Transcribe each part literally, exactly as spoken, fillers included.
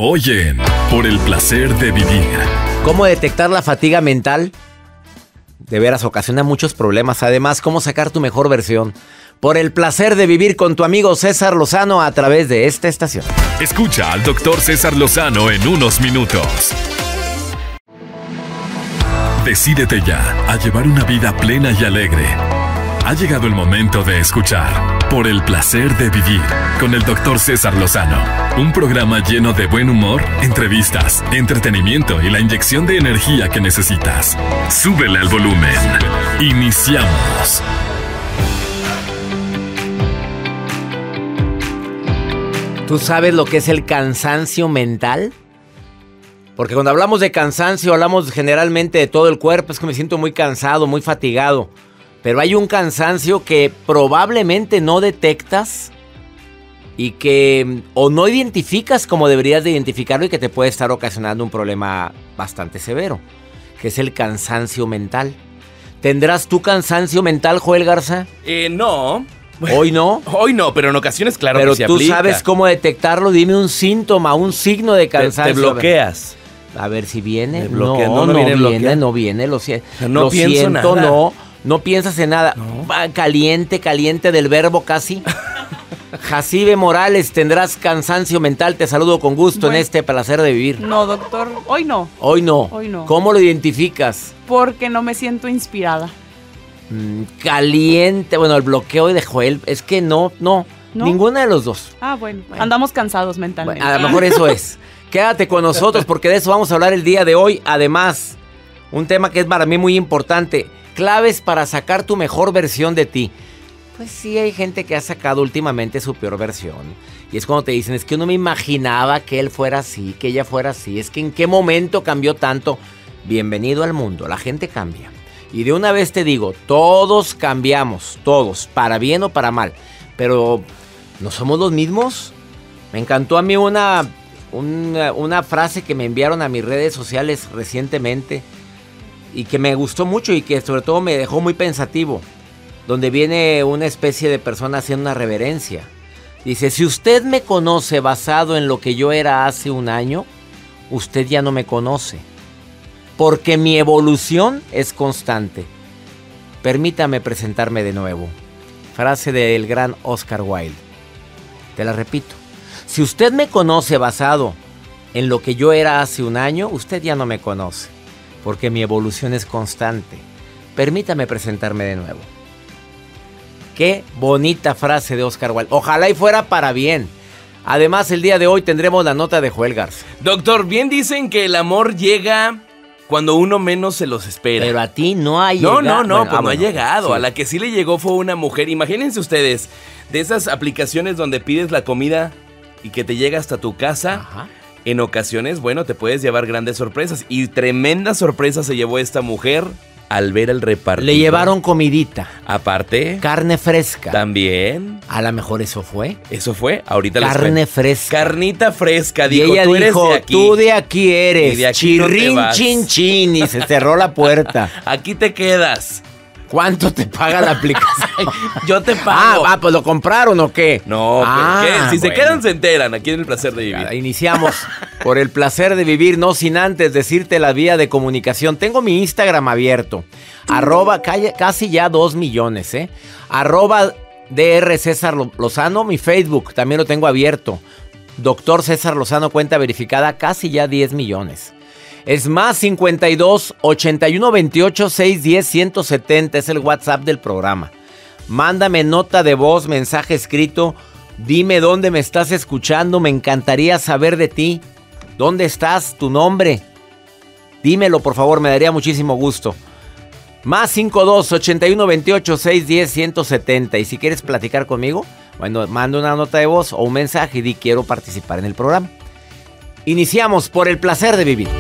Hoy en Por el placer de vivir. ¿Cómo detectar la fatiga mental? De veras, ocasiona muchos problemas. Además, ¿cómo sacar tu mejor versión? Por el placer de vivir con tu amigo César Lozano a través de esta estación. Escucha al doctor César Lozano en unos minutos. Decídete ya a llevar una vida plena y alegre. Ha llegado el momento de escuchar Por el placer de vivir con el doctor César Lozano. Un programa lleno de buen humor, entrevistas, entretenimiento y la inyección de energía que necesitas. Súbele al volumen. Iniciamos. ¿Tú sabes lo que es el cansancio mental? Porque cuando hablamos de cansancio, hablamos generalmente de todo el cuerpo. Es que me siento muy cansado, muy fatigado. Pero hay un cansancio que probablemente no detectas y que o no identificas como deberías de identificarlo y que te puede estar ocasionando un problema bastante severo, que es el cansancio mental. ¿Tendrás tu cansancio mental, Joel Garza? Eh, no. ¿Hoy no? Hoy no, pero en ocasiones claro pero que se tú aplica. sabes cómo detectarlo. Dime un síntoma, un signo de cansancio. Te, te bloqueas. A ver si viene. No, no, no, no viene, viene, no viene. Lo, si- no lo pienso siento, nada. no. No piensas en nada. No. Va, caliente, caliente del verbo casi. Jacibe Morales, tendrás cansancio mental. Te saludo con gusto Bueno. en este placer de vivir. No, doctor, hoy no, Hoy no. Hoy no. ¿Cómo lo identificas? porque no me siento inspirada. Mm, caliente. Bueno, el bloqueo de Joel es que no, no. ¿No? Ninguna de los dos. Ah, bueno, andamos cansados mentalmente. Bueno, a lo mejor eso es. Quédate con nosotros porque de eso vamos a hablar el día de hoy. Además, un tema que es para mí muy importante. Claves para sacar tu mejor versión de ti. Pues sí, hay gente que ha sacado últimamente su peor versión. Y es cuando te dicen, es que uno me imaginaba que él fuera así, que ella fuera así. Es que en qué momento cambió tanto. Bienvenido al mundo, la gente cambia. Y de una vez te digo, todos cambiamos, todos, para bien o para mal. Pero, ¿no somos los mismos? Me encantó a mí una, una, una frase que me enviaron a mis redes sociales recientemente. Y que me gustó mucho y que sobre todo me dejó muy pensativo. Donde viene una especie de persona haciendo una reverencia. Dice, si usted me conoce basado en lo que yo era hace un año, usted ya no me conoce. Porque mi evolución es constante. Permítame presentarme de nuevo. Frase del gran Oscar Wilde. Te la repito. Si usted me conoce basado en lo que yo era hace un año, usted ya no me conoce. Porque mi evolución es constante. Permítame presentarme de nuevo. Qué bonita frase de Oscar Wilde. Ojalá y fuera para bien. Además, el día de hoy tendremos la nota de Joel Garza. Doctor, bien dicen que el amor llega cuando uno menos se los espera. Pero a ti no ha No, llegado. no, no, Bueno, pues ah, no ha bueno, llegado. sí. A la que sí le llegó fue una mujer. Imagínense ustedes, de esas aplicaciones donde pides la comida y que te llega hasta tu casa. Ajá. En ocasiones, bueno, te puedes llevar grandes sorpresas. Y tremenda sorpresa se llevó esta mujer al ver el repartidor. Le llevaron comidita. Aparte, Carne fresca. también, A lo mejor eso fue. eso fue, ahorita les Carne cuento. fresca. Carnita fresca, Y dijo, ella tú eres dijo, de aquí. tú de aquí eres. Y de aquí no te Chirrín, vas. chin, chin. Y se cerró la puerta. Aquí te quedas. ¿Cuánto te paga la aplicación? Yo te ah, pago. ah, pues lo compraron o qué. No, Ah, pero ¿qué? Si se bueno. quedan se enteran, aquí en el placer de vivir. Ya, iniciamos por el placer de vivir, no sin antes decirte la vía de comunicación. Tengo mi Instagram abierto, arroba calla- casi ya dos millones, ¿eh? Arroba D R César Lo- Lozano, mi Facebook también lo tengo abierto. Doctor César Lozano, cuenta verificada, casi ya diez millones. Es más cincuenta y dos, ochenta y uno, veintiocho, seiscientos diez, ciento setenta, es el WhatsApp del programa. Mándame nota de voz, mensaje escrito. Dime dónde me estás escuchando. Me encantaría saber de ti. ¿Dónde estás? ¿Tu nombre? Dímelo, por favor. Me daría muchísimo gusto. Más cincuenta y dos, ochenta y uno, veintiocho, seiscientos diez, ciento setenta. Y si quieres platicar conmigo, bueno, manda una nota de voz o un mensaje y di quiero participar en el programa. Iniciamos por el placer de vivir.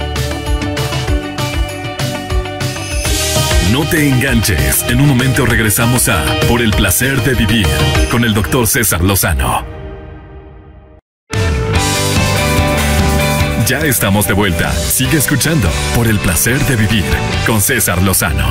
No te enganches. En un momento regresamos a Por el placer de vivir con el doctor César Lozano. Ya estamos de vuelta. Sigue escuchando Por el placer de vivir con César Lozano.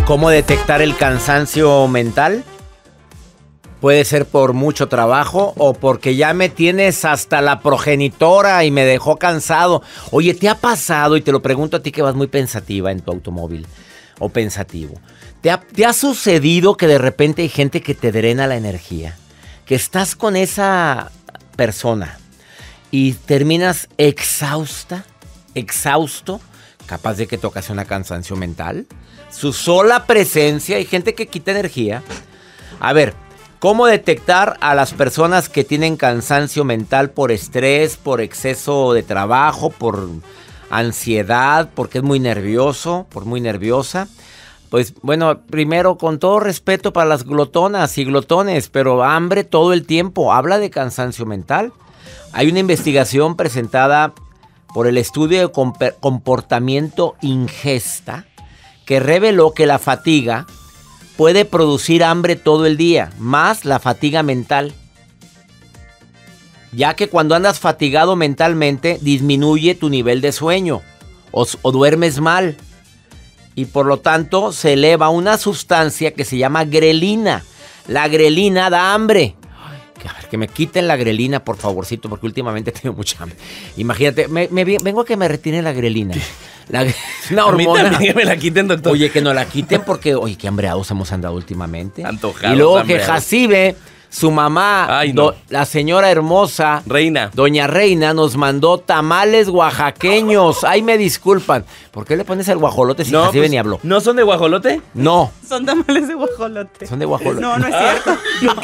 ¿Cómo detectar el cansancio mental? Puede ser por mucho trabajo o porque ya me tienes hasta la progenitora y me dejó cansado. Oye, ¿te ha pasado? Y te lo pregunto a ti que vas muy pensativa en tu automóvil o pensativo. ¿Te ha, te ha sucedido que de repente hay gente que te drena la energía? Que estás con esa persona y terminas exhausta, exhausto, capaz de que te ocasiona cansancio mental. Su sola presencia, hay gente que quita energía. A ver, ¿cómo detectar a las personas que tienen cansancio mental por estrés, por exceso de trabajo, por ansiedad, porque es muy nervioso, por muy nerviosa? Pues bueno, primero, con todo respeto para las glotonas y glotones, pero hambre todo el tiempo, habla de cansancio mental. Hay una investigación presentada por el estudio de comportamiento ingesta que reveló que la fatiga puede producir hambre todo el día, más la fatiga mental. Ya que cuando andas fatigado mentalmente, disminuye tu nivel de sueño o, o duermes mal. Y por lo tanto, se eleva una sustancia que se llama grelina. La grelina da hambre. Ay, a ver, que me quiten la grelina, por favorcito, porque últimamente tengo mucha hambre. Imagínate, me, me, vengo a que me retiren la grelina. La, una hormona. A mí también que me la quiten, doctor. Oye, que no la quiten porque, oye, qué hambreados hemos andado últimamente. Antojados, y luego hambreados. Que Jacibe, su mamá, Ay, no. do, la señora hermosa, Reina. Doña Reina, nos mandó tamales oaxaqueños. Ay, me disculpan. ¿Por qué le pones el guajolote si No, Jacibe pues, ni habló? ¿No son de guajolote? No, Son tamales de guajolote. son de guajolote. No, no es cierto.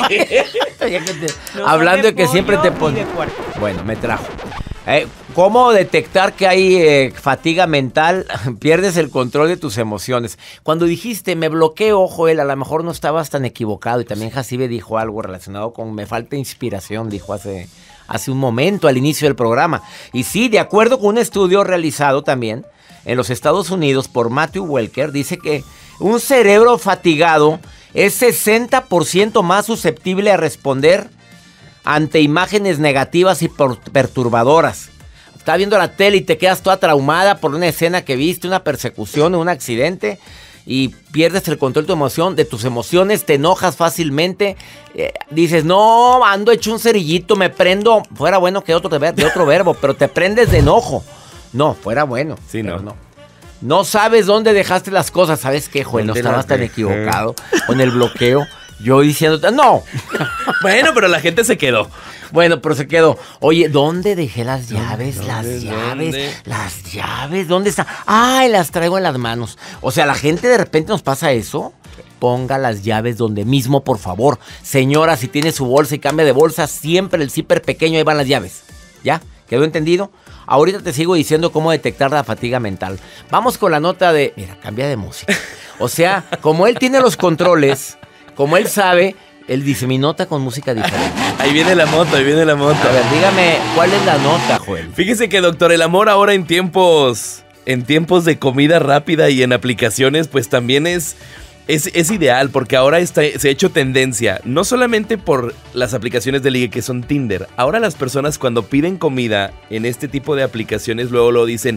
Ya que te- No, hablando son de que siempre te pollo pones. y de puerco. Bueno, me trajo. Eh, ¿Cómo detectar que hay eh, fatiga mental? Pierdes el control de tus emociones. Cuando dijiste, me bloqueo, Joel, a lo mejor no estabas tan equivocado. Y también Jacibe dijo algo relacionado con me falta inspiración, dijo hace, hace un momento al inicio del programa. Y sí, de acuerdo con un estudio realizado también en los Estados Unidos por Matthew Walker, dice que un cerebro fatigado es sesenta por ciento más susceptible a responder ante imágenes negativas y por- perturbadoras. Estás viendo la tele y te quedas toda traumada por una escena que viste, una persecución, un accidente, y pierdes el control de tu emoción, de tus emociones, te enojas fácilmente, eh, dices, no, ando hecho un cerillito, me prendo, fuera bueno que otro de, ver- de otro verbo, pero te prendes de enojo. No, fuera bueno. Sí, pero no. No sabes dónde dejaste las cosas, ¿sabes qué, Joel? No ¿Dónde estabas las tan dejé? equivocado con el bloqueo. Yo diciéndote, no. Bueno, pero la gente se quedó. Bueno, pero se quedó. Oye, ¿dónde dejé las llaves? ¿Dónde, las dónde? llaves. Las llaves. ¿Dónde están? Ay, las traigo en las manos. O sea, la gente de repente nos pasa eso. Ponga las llaves donde mismo, por favor. Señora, si tiene su bolsa y cambia de bolsa, siempre el zipper pequeño, ahí van las llaves. ¿Ya? ¿Quedó entendido? Ahorita te sigo diciendo cómo detectar la fatiga mental. Vamos con la nota de... Mira, cambia de música. O sea, como él tiene los controles, como él sabe, él dice, mi nota con música diferente. Ahí viene la moto, ahí viene la moto. A ver, dígame, ¿cuál es la nota, Joel? Fíjese que, doctor, el amor ahora en tiempos, en tiempos de comida rápida y en aplicaciones, pues también es, es, es ideal, porque ahora está, se ha hecho tendencia, no solamente por las aplicaciones de ligue que son Tinder. Ahora las personas cuando piden comida en este tipo de aplicaciones, luego lo dicen,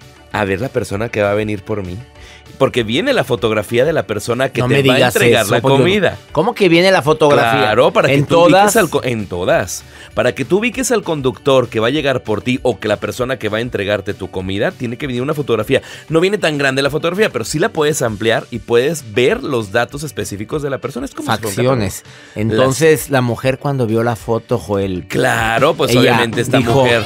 a ver la persona que va a venir por mí. Porque viene la fotografía de la persona que No te me va a digas entregar eso, la porque yo no- comida. ¿Cómo que viene la fotografía? Claro, para que ¿En tú todas? ubiques al co- en todas. Para que tú ubiques al conductor que va a llegar por ti o que la persona que va a entregarte tu comida, tiene que venir una fotografía. No viene tan grande la fotografía, pero sí la puedes ampliar y puedes ver los datos específicos de la persona. Es como si fuera un Facciones. catálogo. Entonces, la mujer cuando vio la foto, Joel... Las- Claro, pues ella obviamente esta dijo, mujer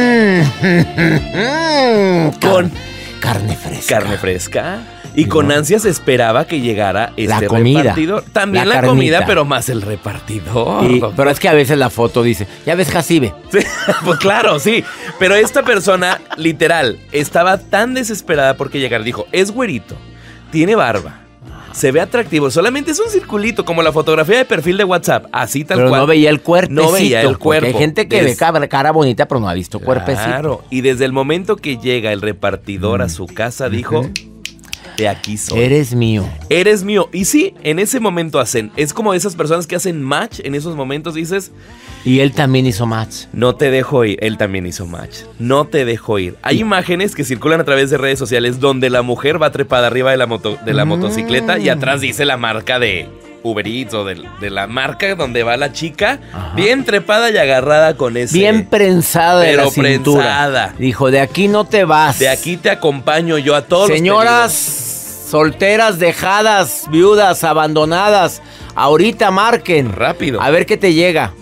"Mm, Con- car- carne fresca. carne fresca. Y con ansias esperaba que llegara este La comida, repartidor. También la la, comida, carnita. pero más el repartidor. Y- pero es que a veces la foto dice, ya ves, Jacibe. Sí, pues claro, sí. Pero esta persona, literal, estaba tan desesperada porque llegar. Dijo, es güerito, tiene barba, se ve atractivo. Solamente es un circulito, como la fotografía de perfil de WhatsApp. Así tal Pero cual. no veía el cuerpecito. No veía el porque cuerpo. hay gente que ve Des- cara, cara bonita, pero no ha visto cuerpecito. Claro. Y desde el momento que llega el repartidor a su casa, dijo, de aquí soy. Eres mío. Eres mío. Y sí, en ese momento hacen. Es como esas personas que hacen match en esos momentos. Dices, Y él también hizo match. no te dejo ir. Él también hizo match. No te dejo ir. Hay imágenes que circulan a través de redes sociales donde la mujer va trepada arriba de la, moto, de la Mm. motocicleta y atrás dice la marca de Uber Eats o de, de la marca donde va la chica. Ajá. Bien trepada y agarrada con ese. Bien prensada de pero la cintura. prensada. Dijo, de aquí no te vas. De aquí te acompaño yo a todos Señoras los solteras, dejadas, viudas, abandonadas, ahorita marquen. pedidos. Rápido. A ver qué te llega.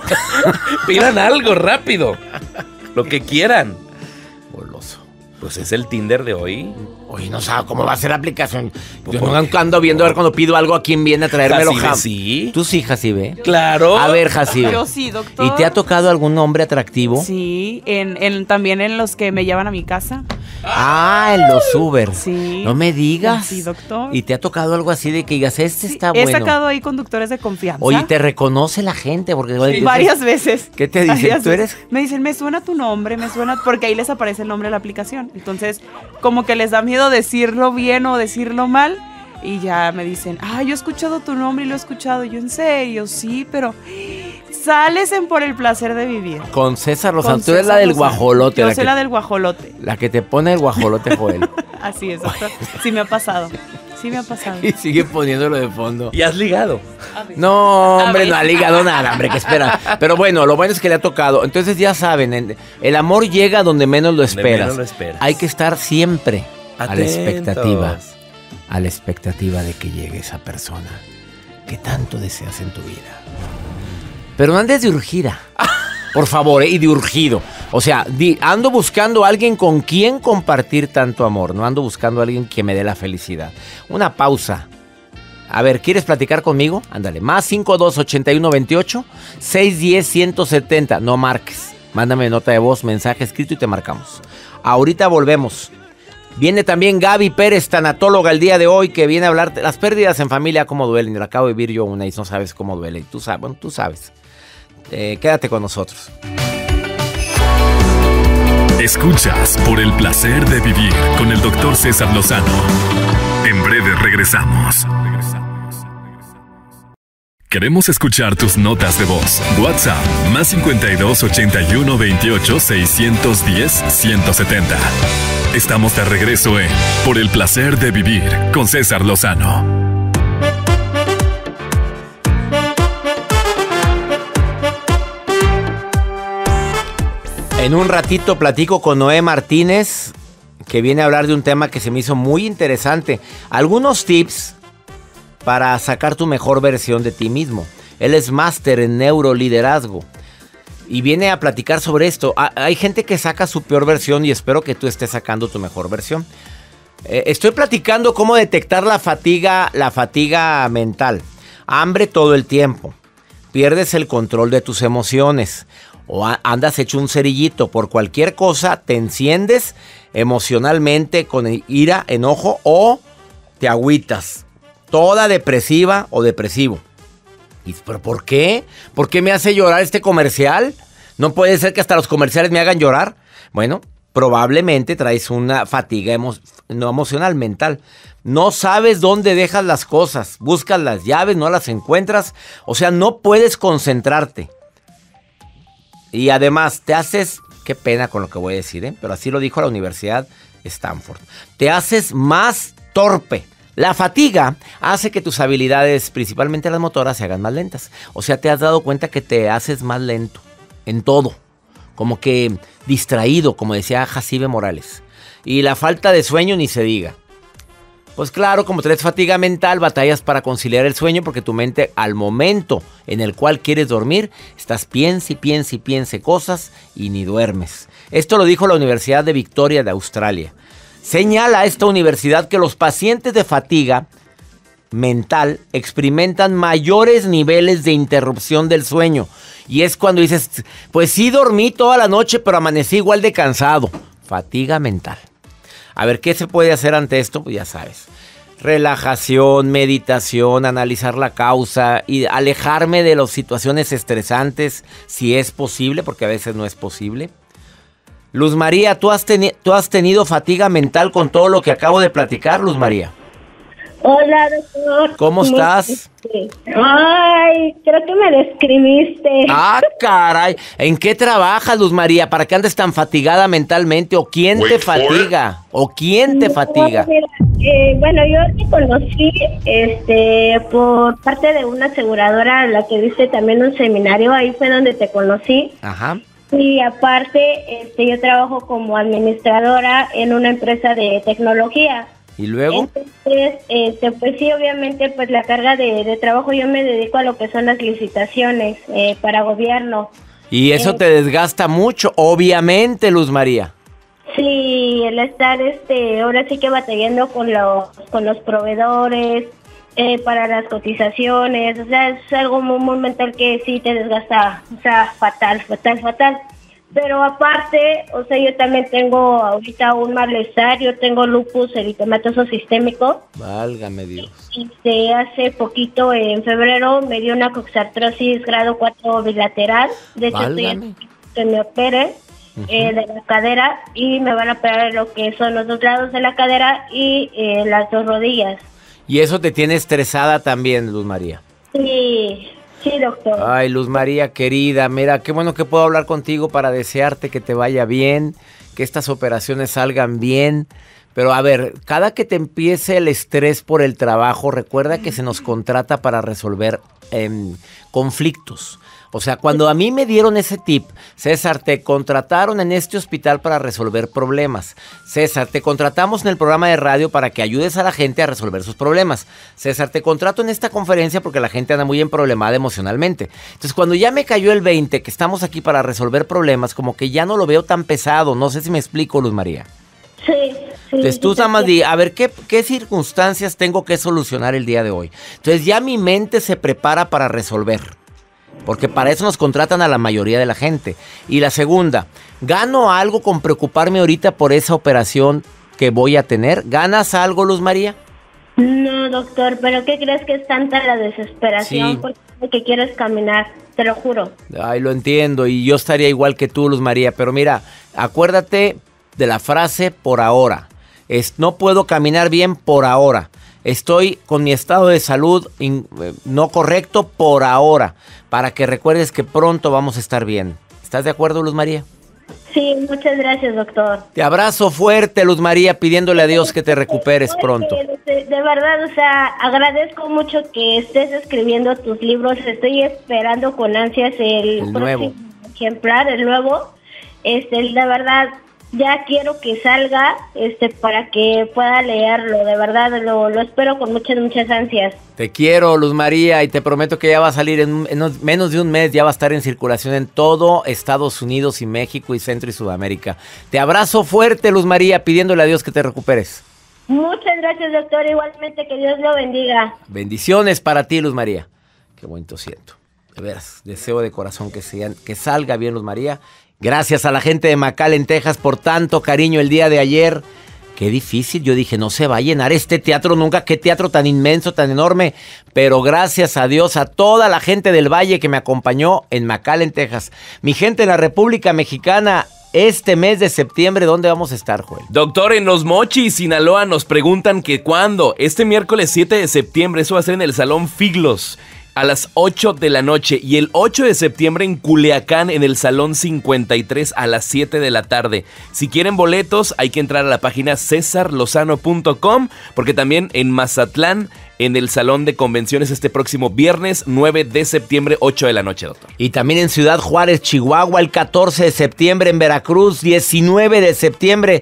Pidan algo rápido. Lo que quieran. Goloso. Pues es el Tinder de hoy. Oye, no sabe cómo va a ser la aplicación. Yo ¿Por no qué? ando viendo a ver cuando pido algo a quién viene a traérmelo. Jacibe, jam. sí. Tú sí, Jacibe. Claro. A ver, Jacibe. Yo sí, doctor. ¿Y te ha tocado algún hombre atractivo? Sí, en, en, también en los que me llevan a mi casa. Ah, en los Uber. Sí. No me digas. Sí, doctor. ¿Y te ha tocado algo así de que digas, este Sí, está he bueno? sacado ahí conductores de confianza. Oye, te reconoce la gente porque dices, Varias veces. ¿Qué te dicen? Varias ¿Tú veces. eres? Me dicen, me suena tu nombre, me suena. Porque ahí les aparece el nombre de la aplicación. Entonces, como que les da miedo decirlo bien o decirlo mal. Y ya me dicen, ah, yo he escuchado tu nombre y lo he escuchado. Y yo, en serio, sí, pero sales en Por el Placer de Vivir. Con César Lozano. Con Tú eres la César del Lozano. guajolote. Yo la soy que, la del guajolote. la que te pone el guajolote, Joel. Así es, doctor. Sí me ha pasado. Sí me ha pasado. Y sigue poniéndolo de fondo. Y has ligado. No, hombre, A no ha ver. ligado nada, hombre, que espera. Pero bueno, lo bueno es que le ha tocado. Entonces ya saben, el, el amor llega donde menos lo Donde esperas. menos lo esperas. Hay que estar siempre a la Atentos. expectativa. A la expectativa de que llegue esa persona que tanto deseas en tu vida. Pero no andes de urgida. Por favor, ¿eh? Y de urgido. O sea, di, ando buscando a alguien con quien compartir tanto amor. No ando buscando a alguien que me dé la felicidad. Una pausa. A ver, ¿quieres platicar conmigo? Ándale, más cinco dos ochenta y uno veintiocho seiscientos diez ciento setenta. No marques. Mándame nota de voz, mensaje escrito y te marcamos. Ahorita volvemos. Viene también Gaby Pérez, tanatóloga, el día de hoy, que viene a hablar de las pérdidas en familia, cómo duelen. Y la acabo de vivir yo una y no sabes cómo duele. Y tú sabes, bueno, tú sabes. Eh, quédate con nosotros. Escuchas Por el Placer de Vivir con el doctor César Lozano. En breve regresamos. Queremos escuchar tus notas de voz. WhatsApp más cincuenta y dos ochenta y uno veintiocho seiscientos diez ciento setenta. Estamos de regreso en Por el Placer de Vivir con César Lozano. En un ratito platico con Noé Martínez, que viene a hablar de un tema que se me hizo muy interesante. Algunos tips para sacar tu mejor versión de ti mismo. Él es máster en neuroliderazgo y viene a platicar sobre esto. Hay gente que saca su peor versión y espero que tú estés sacando tu mejor versión. Eh, estoy platicando cómo detectar la fatiga, la fatiga mental. Hambre todo el tiempo. Pierdes el control de tus emociones. O andas hecho un cerillito. Por cualquier cosa te enciendes emocionalmente con ira, enojo o te agüitas. Toda depresiva o depresivo. ¿Y pero por qué? ¿Por qué me hace llorar este comercial? ¿No puede ser que hasta los comerciales me hagan llorar? Bueno, probablemente traes una fatiga emo- no emocional, mental. No sabes dónde dejas las cosas. Buscas las llaves, no las encuentras. O sea, no puedes concentrarte. Y además te haces, qué pena con lo que voy a decir, ¿eh? Pero así lo dijo la Universidad Stanford. Te haces más torpe. La fatiga hace que tus habilidades, principalmente las motoras, se hagan más lentas. O sea, te has dado cuenta que te haces más lento en todo. Como que distraído, como decía Jacibe Morales. Y la falta de sueño ni se diga. Pues claro, como traes fatiga mental, batallas para conciliar el sueño porque tu mente al momento en el cual quieres dormir, estás piense y piense y piense cosas y ni duermes. Esto lo dijo la Universidad de Victoria de Australia. Señala esta universidad que los pacientes de fatiga mental experimentan mayores niveles de interrupción del sueño. Y es cuando dices, pues sí dormí toda la noche, pero amanecí igual de cansado. Fatiga mental. A ver, ¿qué se puede hacer ante esto? Pues ya sabes. Relajación, meditación, analizar la causa y alejarme de las situaciones estresantes si es posible, porque a veces no es posible. Luz María, ¿tú has, teni- ¿tú has tenido fatiga mental con todo lo que acabo de platicar, Luz María? Hola, doctor. ¿Cómo estás? Ay, creo que me describiste. Ah, caray. ¿En qué trabajas, Luz María? ¿Para qué andes tan fatigada mentalmente? ¿O quién te fatiga? ¿O quién te fatiga? No, mira, eh, bueno, yo te conocí este, por parte de una aseguradora a la que viste también un seminario. Ahí fue donde te conocí. Ajá. Y aparte, este, yo trabajo como administradora en una empresa de tecnología. ¿Y luego? Entonces, este, pues sí, obviamente, pues la carga de, de trabajo, yo me dedico a lo que son las licitaciones eh, para gobierno. Y eso Eh, te desgasta mucho, obviamente, Luz María. Sí, el estar, este, ahora sí que batallando con los, con los proveedores eh, para las cotizaciones, o sea, es algo muy, muy mental que sí te desgasta, o sea, fatal, fatal, fatal. Pero aparte, o sea, yo también tengo ahorita un malestar, yo tengo lupus eritematoso sistémico. Válgame Dios. Este, hace poquito, en febrero, me dio una coxartrosis grado cuatro bilateral. De hecho, estoy Válgame. en que me opere eh, de la cadera y me van a operar lo que son los dos lados de la cadera y eh, las dos rodillas. Y eso te tiene estresada también, Luz María. Sí, sí, doctor. Ay, Luz María, querida, mira, qué bueno que puedo hablar contigo para desearte que te vaya bien, que estas operaciones salgan bien. Pero a ver, cada que te empiece el estrés por el trabajo, recuerda que se nos contrata para resolver eh, conflictos. O sea, cuando a mí me dieron ese tip, César, te contrataron en este hospital para resolver problemas. César, te contratamos en el programa de radio para que ayudes a la gente a resolver sus problemas. César, te contrato en esta conferencia porque la gente anda muy emproblemada emocionalmente. Entonces, cuando ya me cayó el veinte, que estamos aquí para resolver problemas, como que ya no lo veo tan pesado. No sé si me explico, Luz María. Sí, sí. Entonces tú sí, nada más sí. di, a ver, ¿qué, ¿qué circunstancias tengo que solucionar el día de hoy? Entonces ya mi mente se prepara para resolver. Porque para eso nos contratan a la mayoría de la gente. Y la segunda, ¿gano algo con preocuparme ahorita por esa operación que voy a tener? ¿Ganas algo, Luz María? No, doctor, pero ¿qué crees que es tanta la desesperación? Sí. Porque quieres caminar, te lo juro. Ay, lo entiendo y yo estaría igual que tú, Luz María. Pero mira, acuérdate de la frase por ahora. Es, no puedo caminar bien por ahora. Estoy con mi estado de salud in, eh, no correcto por ahora. Para que recuerdes que pronto vamos a estar bien. ¿Estás de acuerdo, Luz María? Sí, muchas gracias, doctor. Te abrazo fuerte, Luz María, pidiéndole a Dios que te recuperes Oye, pronto. De, de verdad, o sea, agradezco mucho que estés escribiendo tus libros. Estoy esperando con ansias el, El próximo nuevo. ejemplar, el nuevo. Este, de verdad, ya quiero que salga, este, para que pueda leerlo. De verdad, lo, lo espero con muchas, muchas ansias. Te quiero, Luz María, y te prometo que ya va a salir en, un- en un- menos de un mes, ya va a estar en circulación en todo Estados Unidos y México y Centro y Sudamérica. Te abrazo fuerte, Luz María, pidiéndole a Dios que te recuperes. Muchas gracias, doctor. Igualmente, que Dios lo bendiga. Bendiciones para ti, Luz María. Qué bonito siento. De veras, deseo de corazón que, sean, que salga bien, Luz María. Gracias a la gente de McAllen, Texas, por tanto cariño el día de ayer. Qué difícil, yo dije, no se va a llenar este teatro nunca, qué teatro tan inmenso, tan enorme. Pero gracias a Dios, a toda la gente del Valle que me acompañó en McAllen, Texas. Mi gente en la República Mexicana, este mes de septiembre, ¿dónde vamos a estar, Joel? Doctor, en Los Mochis, Sinaloa, nos preguntan que cuándo. Este miércoles siete de septiembre, eso va a ser en el Salón Figlos, a las ocho de la noche. Y el ocho de septiembre en Culiacán, en el Salón cincuenta y tres, a las siete de la tarde. Si quieren boletos, hay que entrar a la página cesar lozano punto com, porque también en Mazatlán, en el Salón de Convenciones, este próximo viernes nueve de septiembre, ocho de la noche, doctor. Y también en Ciudad Juárez, Chihuahua, el catorce de septiembre, en Veracruz, diecinueve de septiembre.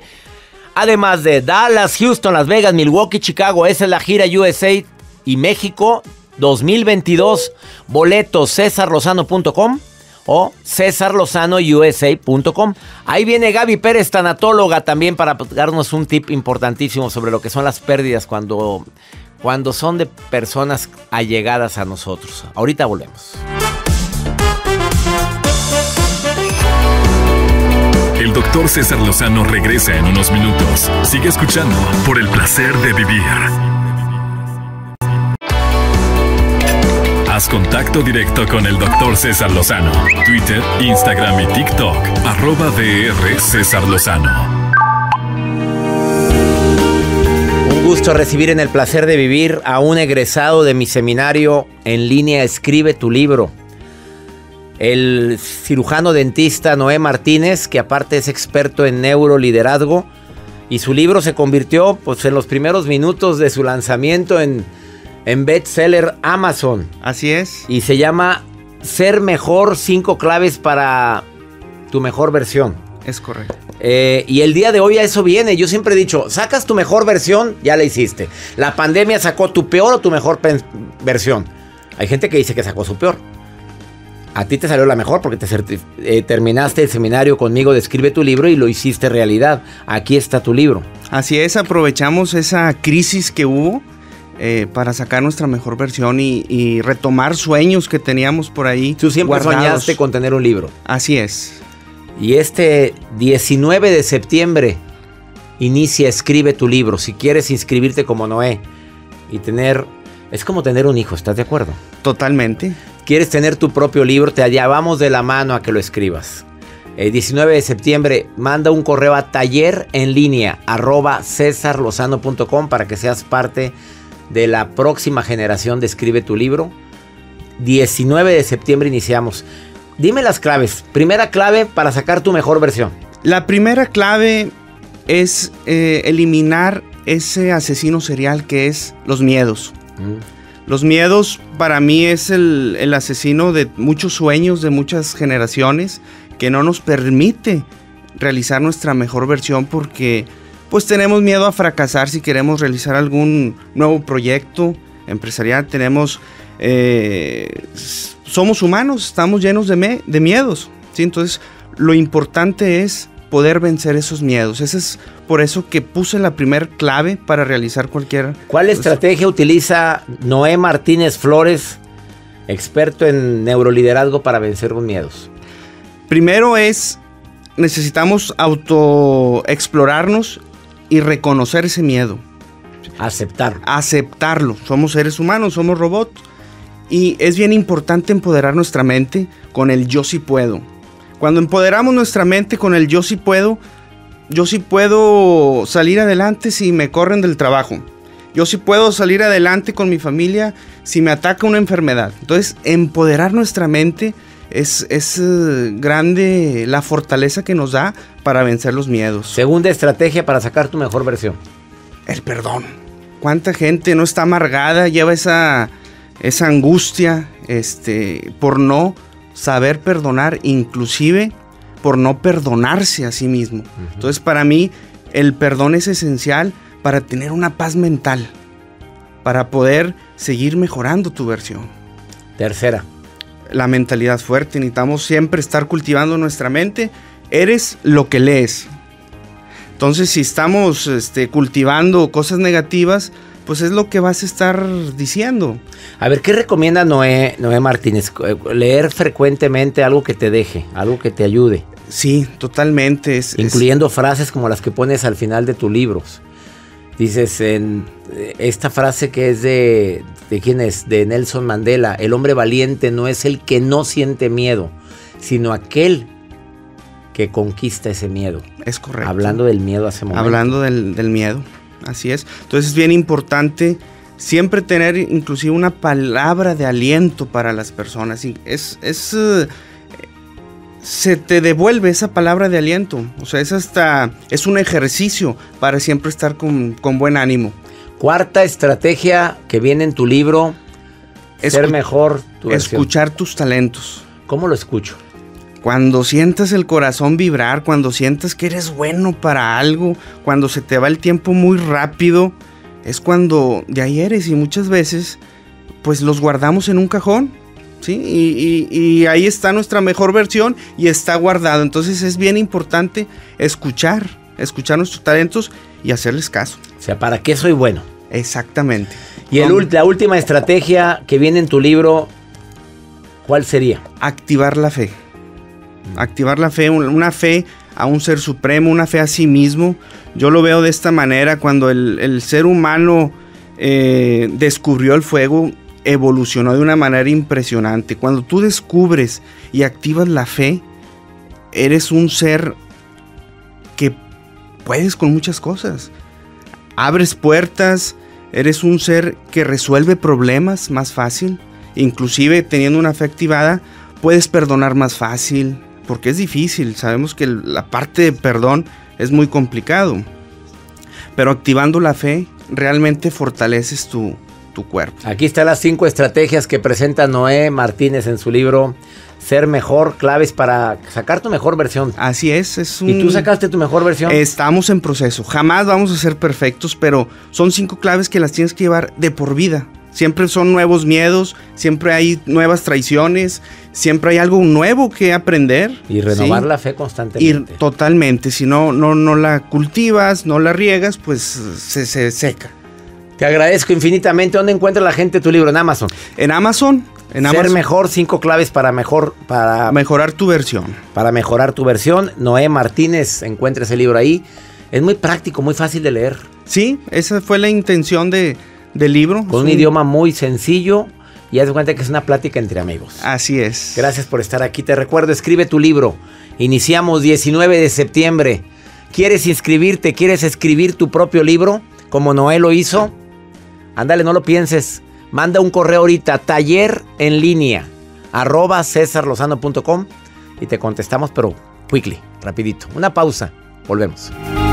Además de Dallas, Houston, Las Vegas, Milwaukee, Chicago. Esa es la gira U S A y México dos mil veintidós. Boletos cesar lozano punto com o cesar lozano u s a punto com. Ahí viene Gaby Pérez, tanatóloga, también para darnos un tip importantísimo sobre lo que son las pérdidas cuando, cuando son de personas allegadas a nosotros. Ahorita volvemos. El doctor César Lozano regresa en unos minutos. Sigue escuchando por el placer de vivir. Has contacto directo con el doctor César Lozano. Twitter, Instagram y TikTok, arroba DR César Lozano. Un gusto recibir en el placer de vivir a un egresado de mi seminario en línea Escribe tu libro. El cirujano dentista Noé Martínez, que aparte es experto en neuroliderazgo, y su libro se convirtió pues, en los primeros minutos de su lanzamiento en, en bestseller Amazon. Así es. Y se llama Ser Mejor, cinco claves para tu mejor versión. Es correcto. Eh, y el día de hoy a eso viene. Yo siempre he dicho, sacas tu mejor versión, ya la hiciste. La pandemia sacó tu peor o tu mejor versión. Hay gente que dice que sacó su peor. A ti te salió la mejor porque te eh, terminaste el seminario conmigo de Escribe tu libro y lo hiciste realidad. Aquí está tu libro. Así es, aprovechamos esa crisis que hubo eh, para sacar nuestra mejor versión y, y retomar sueños que teníamos por ahí. Tú siempre guardados. Soñaste con tener un libro. Así es. Y este diecinueve de septiembre inicia Escribe tu libro. Si quieres inscribirte como Noé y tener... Es como tener un hijo, ¿estás de acuerdo? Totalmente. ¿Quieres tener tu propio libro? Te llevamos de la mano a que lo escribas. El diecinueve de septiembre manda un correo a taller en línea arroba cesar lozano punto com para que seas parte de la próxima generación de Escribe tu libro. diecinueve de septiembre iniciamos. Dime las claves. Primera clave para sacar tu mejor versión. La primera clave es eh, eliminar ese asesino serial que es los miedos. Mm. Los miedos para mí es el, el asesino de muchos sueños, de muchas generaciones, que no nos permite realizar nuestra mejor versión porque pues tenemos miedo a fracasar si queremos realizar algún nuevo proyecto empresarial. Tenemos, eh, somos humanos, estamos llenos de, me, de miedos, ¿sí? Entonces lo importante es poder vencer esos miedos. Ese es por eso que puse la primer clave para realizar cualquier... ¿Cuál estrategia utiliza Noé Martínez Flores, experto en neuroliderazgo, para vencer los miedos? Primero es, necesitamos autoexplorarnos y reconocer ese miedo. Aceptarlo. Aceptarlo. Somos seres humanos, somos robots. Y es bien importante empoderar nuestra mente con el yo sí puedo. Cuando empoderamos nuestra mente con el yo sí puedo, yo sí puedo salir adelante si me corren del trabajo. Yo sí puedo salir adelante con mi familia si me ataca una enfermedad. Entonces, empoderar nuestra mente es, es uh, grande la fortaleza que nos da para vencer los miedos. Segunda estrategia para sacar tu mejor versión. El perdón. ¿Cuánta gente no está amargada, lleva esa, esa angustia este, por no saber perdonar, inclusive por no perdonarse a sí mismo? Uh-huh. Entonces, para mí, el perdón es esencial para tener una paz mental, para poder seguir mejorando tu versión. Tercera. La mentalidad fuerte. Necesitamos siempre estar cultivando nuestra mente. Eres lo que lees. Entonces, si estamos este, cultivando cosas negativas, pues es lo que vas a estar diciendo. A ver, ¿qué recomienda Noé, Noé Martínez? Leer frecuentemente algo que te deje, algo que te ayude. Sí, totalmente. Es, Incluyendo es... frases como las que pones al final de tus libros. Dices, en esta frase que es de, ¿de quién es? De Nelson Mandela. El hombre valiente no es el que no siente miedo, sino aquel que conquista ese miedo. Es correcto. Hablando del miedo hace momento. Hablando del, del miedo. Así es. Entonces es bien importante siempre tener inclusive una palabra de aliento para las personas. Es, es, uh, se te devuelve esa palabra de aliento. O sea, es hasta, es un ejercicio para siempre estar con, con buen ánimo. Cuarta estrategia que viene en tu libro, Escu- ser mejor tu versión. Escuchar tus talentos. ¿Cómo lo escucho? Cuando sientas el corazón vibrar, cuando sientas que eres bueno para algo, cuando se te va el tiempo muy rápido, es cuando de ahí eres. Y muchas veces, pues los guardamos en un cajón, ¿sí? Y, y, y ahí está nuestra mejor versión y está guardado. Entonces es bien importante escuchar, escuchar nuestros talentos y hacerles caso. O sea, ¿para qué soy bueno? Exactamente. Y el, la última estrategia que viene en tu libro, ¿cuál sería? Activar la fe. Activar la fe, una fe a un ser supremo, una fe a sí mismo. Yo lo veo de esta manera: cuando el, el ser humano eh, descubrió el fuego, evolucionó de una manera impresionante. Cuando tú descubres y activas la fe, eres un ser que puedes con muchas cosas. Abres puertas, eres un ser que resuelve problemas más fácil. Inclusive teniendo una fe activada, puedes perdonar más fácil, porque es difícil. Sabemos que la parte de perdón es muy complicado. Pero activando la fe, realmente fortaleces tu, tu cuerpo. Aquí están las cinco estrategias que presenta Noé Martínez en su libro Ser Mejor, claves para sacar tu mejor versión. Así es, es un... ¿Y tú sacaste tu mejor versión? Estamos en proceso, jamás vamos a ser perfectos, pero son cinco claves que las tienes que llevar de por vida. Siempre son nuevos miedos, siempre hay nuevas traiciones, siempre hay algo nuevo que aprender. Y renovar ¿sí? la fe constantemente. Y totalmente, si no, no, no la cultivas, no la riegas, pues se, se seca. Te agradezco infinitamente. ¿Dónde encuentra la gente tu libro? En Amazon. En Amazon. En Ser Amazon. Mejor, cinco claves para mejor, para mejorar tu versión. Para mejorar tu versión. Noé Martínez, encuentra ese libro ahí. Es muy práctico, muy fácil de leer. Sí, esa fue la intención de... del libro. Con un, un idioma muy sencillo y haz de cuenta que es una plática entre amigos. Así es. Gracias por estar aquí. Te recuerdo, escribe tu libro. Iniciamos diecinueve de septiembre. ¿Quieres inscribirte? ¿Quieres escribir tu propio libro? Como Noé lo hizo. Ándale, no lo pienses. Manda un correo ahorita, taller en línea, arroba cesar lozano punto com y te contestamos, pero quickly, rapidito. Una pausa. Volvemos.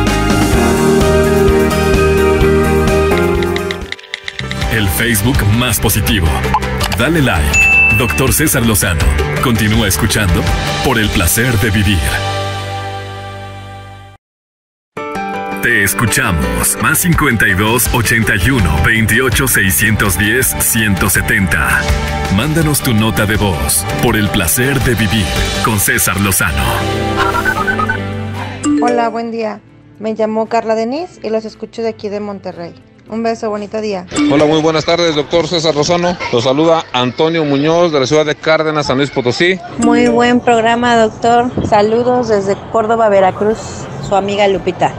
El Facebook más positivo. Dale like. doctor César Lozano. Continúa escuchando por el placer de vivir. Te escuchamos. Más cincuenta y dos, ochenta y uno, veintiocho, seiscientos diez, ciento setenta. Mándanos tu nota de voz por el placer de vivir con César Lozano. Hola, buen día. Me llamo Carla Denise y los escucho de aquí de Monterrey. Un beso, bonito día. Hola, muy buenas tardes, doctor César Lozano. Los saluda Antonio Muñoz de la ciudad de Cárdenas, San Luis Potosí. Muy buen programa, doctor. Saludos desde Córdoba, Veracruz. Su amiga Lupita.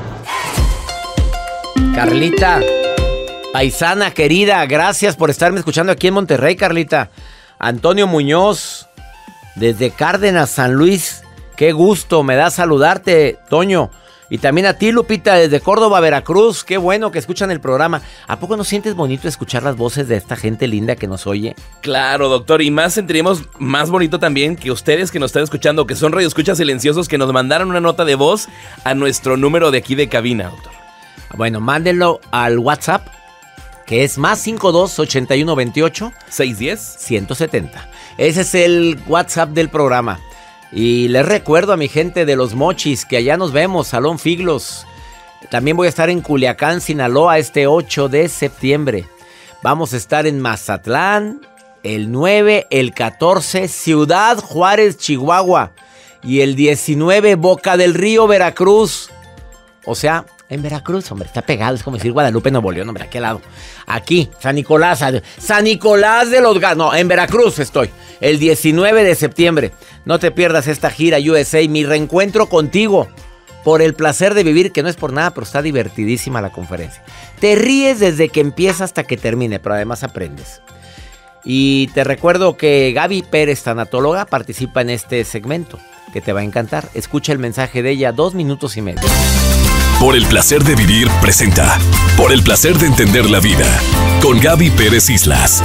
Carlita, paisana querida, gracias por estarme escuchando aquí en Monterrey, Carlita. Antonio Muñoz, desde Cárdenas, San Luis. Qué gusto me da saludarte, Toño. Y también a ti, Lupita, desde Córdoba, Veracruz. Qué bueno que escuchan el programa. ¿A poco no sientes bonito escuchar las voces de esta gente linda que nos oye? Claro, doctor. Y más sentiríamos más bonito también que ustedes que nos están escuchando, que son radioescuchas silenciosos, que nos mandaron una nota de voz a nuestro número de aquí de cabina, doctor. Bueno, mándenlo al WhatsApp, que es más cincuenta y dos, ochenta y uno, veintiocho, seiscientos diez, ciento setenta. Ese es el WhatsApp del programa. Y les recuerdo a mi gente de Los Mochis que allá nos vemos, Salón Figlos. También voy a estar en Culiacán, Sinaloa, este ocho de septiembre. Vamos a estar en Mazatlán, el nueve, el catorce, Ciudad Juárez, Chihuahua. Y el diecinueve, Boca del Río, Veracruz. O sea, en Veracruz, hombre, está pegado. Es como decir Guadalupe, Nuevo León, hombre, ¿a qué lado? Aquí, San Nicolás, San Nicolás de los Garza. No, en Veracruz estoy. El diecinueve de septiembre. No te pierdas esta gira U S A, mi reencuentro contigo. Por el placer de vivir, que no es por nada, pero está divertidísima la conferencia. Te ríes desde que empieza hasta que termine, pero además aprendes. Y te recuerdo que Gaby Pérez, tanatóloga, participa en este segmento, que te va a encantar. Escucha el mensaje de ella, dos minutos y medio. Por el placer de vivir presenta Por el placer de entender la vida con Gaby Pérez Islas.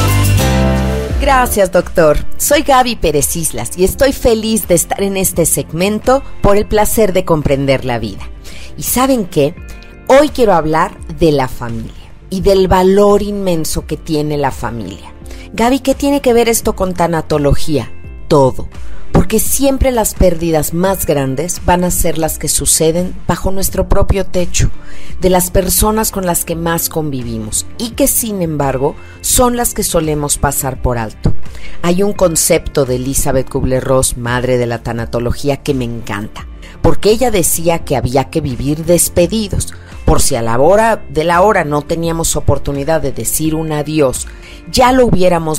Gracias, doctor. Soy Gaby Pérez Islas y estoy feliz de estar en este segmento por el placer de comprender la vida. ¿Y saben qué? Hoy quiero hablar de la familia y del valor inmenso que tiene la familia. Gaby, ¿qué tiene que ver esto con tanatología? Todo. Porque siempre las pérdidas más grandes van a ser las que suceden bajo nuestro propio techo, de las personas con las que más convivimos y que sin embargo son las que solemos pasar por alto. Hay un concepto de Elizabeth Kubler-Ross, madre de la tanatología, que me encanta, porque ella decía que había que vivir despedidos, por si a la hora de la hora no teníamos oportunidad de decir un adiós, ya lo hubiéramos dicho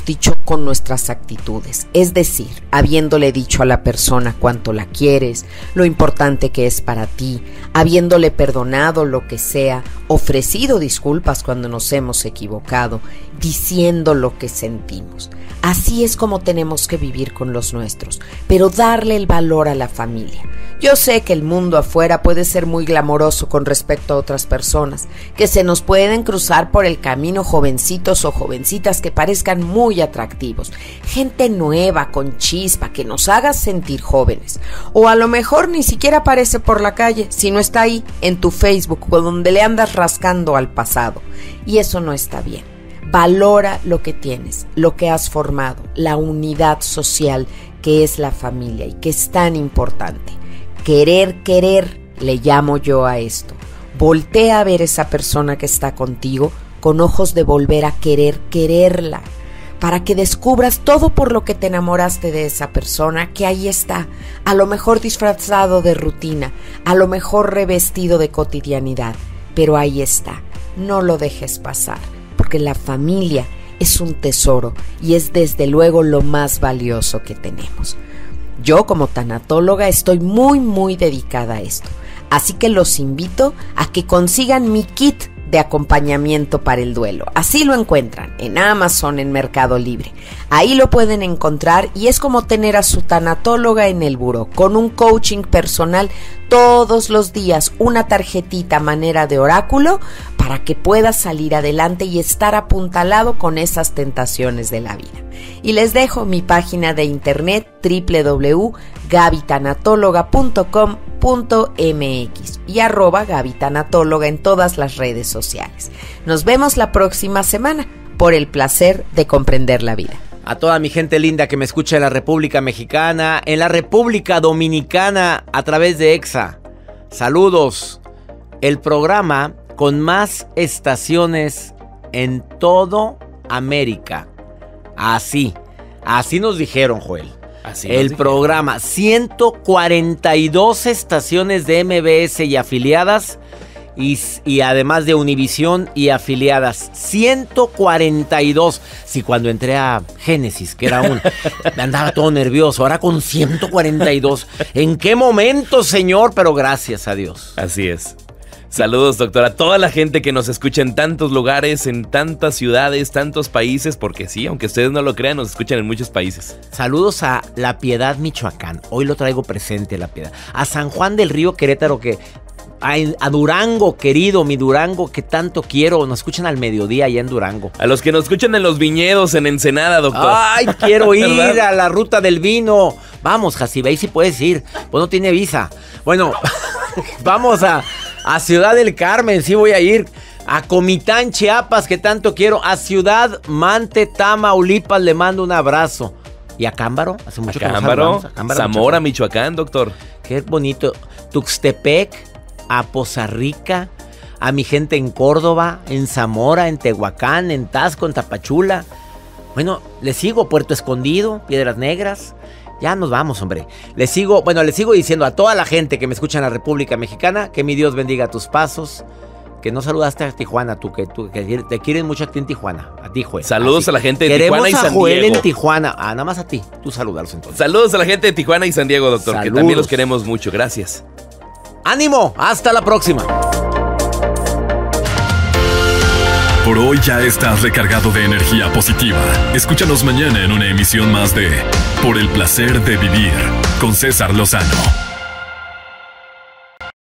con nuestras actitudes, es decir, habiéndole dicho a la persona cuánto la quieres, lo importante que es para ti, habiéndole perdonado lo que sea, ofrecido disculpas cuando nos hemos equivocado, diciendo lo que sentimos. Así es como tenemos que vivir con los nuestros, pero darle el valor a la familia. Yo sé que el mundo afuera puede ser muy glamoroso con respecto a otras personas, que se nos pueden cruzar por el camino jovencitos o jovencitas que parezcan muy atractivos, gente nueva, con chispa, que nos haga sentir jóvenes, o a lo mejor ni siquiera aparece por la calle, sino está ahí en tu Facebook o donde le andas rascando al pasado, y eso no está bien. Valora lo que tienes, lo que has formado, la unidad social que es la familia y que es tan importante. Querer, querer, le llamo yo a esto. Voltea a ver esa persona que está contigo con ojos de volver a querer, quererla, para que descubras todo por lo que te enamoraste de esa persona, que ahí está, a lo mejor disfrazado de rutina, a lo mejor revestido de cotidianidad, pero ahí está, no lo dejes pasar, porque la familia es un tesoro y es desde luego lo más valioso que tenemos. Yo como tanatóloga estoy muy muy dedicada a esto, así que los invito a que consigan mi kit de acompañamiento para el duelo. Así lo encuentran en Amazon, en Mercado Libre. Ahí lo pueden encontrar y es como tener a su tanatóloga en el buró, con un coaching personal todos los días, una tarjetita a manera de oráculo para que puedas salir adelante y estar apuntalado con esas tentaciones de la vida. Y les dejo mi página de internet doble u doble u doble u punto gaby tanatóloga punto com punto m x y arroba Gaby Tanatóloga en todas las redes sociales. Nos vemos la próxima semana por el placer de comprender la vida. A toda mi gente linda que me escucha en la República Mexicana, en la República Dominicana, a través de EXA. Saludos. El programa con más estaciones en todo América. Así, así nos dijeron, Joel. Así el nos programa, dijeron. ciento cuarenta y dos estaciones de M B S y afiliadas. Y, y además de Univisión y afiliadas, ciento cuarenta y dos. Si cuando entré a Génesis, que era un... me andaba todo nervioso, ahora con ciento cuarenta y dos. ¿En qué momento, señor? Pero gracias a Dios. Así es. Saludos, doctora, a toda la gente que nos escucha en tantos lugares, en tantas ciudades, tantos países, porque sí, aunque ustedes no lo crean, nos escuchan en muchos países. Saludos a La Piedad, Michoacán. Hoy lo traigo presente, La Piedad. A San Juan del Río, Querétaro, que... A, a Durango, querido, mi Durango, que tanto quiero. Nos escuchan al mediodía allá en Durango. A los que nos escuchan en los viñedos, en Ensenada, doctor. Ay, quiero ir a la ruta del vino. Vamos, Jacibey, si puedes ir. Pues no tiene visa. Bueno, vamos a, a Ciudad del Carmen, sí voy a ir. A Comitán, Chiapas, que tanto quiero. A Ciudad Mante, Tamaulipas, le mando un abrazo. ¿Y a Cámbaro? Hace mucho a que no Cámbaro, saludamos. A Cámbaro, Zamora, Michoacán, doctor. Qué bonito. Tuxtepec. A Poza Rica, a mi gente en Córdoba, en Zamora, en Tehuacán, en Tasco, en Tapachula. Bueno, le sigo Puerto Escondido, Piedras Negras. Ya nos vamos, hombre. Le sigo, bueno, le sigo diciendo a toda la gente que me escucha en la República Mexicana que mi Dios bendiga tus pasos. Que no saludaste a Tijuana, tú que, tú, que te quieren mucho a ti en Tijuana. A ti, Joel. Saludos Así. a la gente de Queremos Tijuana y San Queremos a Joel Diego. en Tijuana. Ah, nada más a ti. Tú saludarlos entonces. Saludos a la gente de Tijuana y San Diego, doctor, Saludos. que también los queremos mucho. Gracias. ¡Ánimo! ¡Hasta la próxima! Por hoy ya estás recargado de energía positiva. Escúchanos mañana en una emisión más de Por el placer de vivir con César Lozano.